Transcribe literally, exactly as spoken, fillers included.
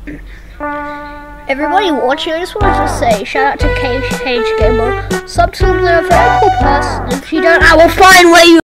Everybody watching, I just wanted to say shout out to Cage Cage Gamer. Sub to a very cool person. If you don't, I will find where you